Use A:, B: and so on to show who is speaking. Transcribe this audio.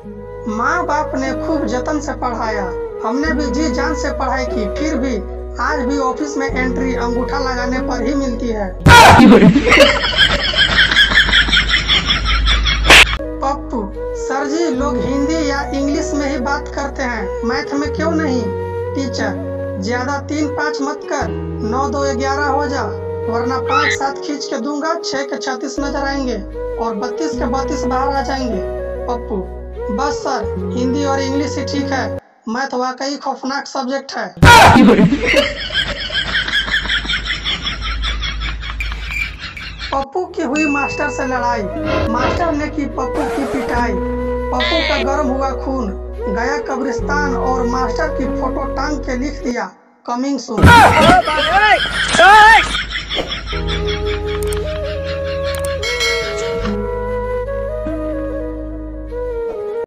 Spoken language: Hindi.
A: माँ बाप ने खूब जतन से पढ़ाया, हमने भी जी जान से पढ़ाई की, फिर भी आज भी ऑफिस में एंट्री अंगूठा लगाने पर ही मिलती है। पप्पू, सर जी लोग हिंदी या इंग्लिश में ही बात करते हैं, मैथ में क्यों नहीं? टीचर, ज्यादा 3-5 मत कर, 9-2-11 हो जा, वरना 5-7 खींच के दूंगा, 6 के 36 नजर आएंगे और 32 के 32 बाहर आ जाएंगे। पप्पू, बस सर, हिंदी और इंग्लिश ही ठीक है, मैथ वाकई खौफनाक सब्जेक्ट है। पप्पू की हुई मास्टर से लड़ाई, मास्टर ने की पप्पू की पिटाई, पप्पू का गर्म हुआ खून, गया कब्रिस्तान और मास्टर की फोटो टांग के लिख दिया, कमिंग सून।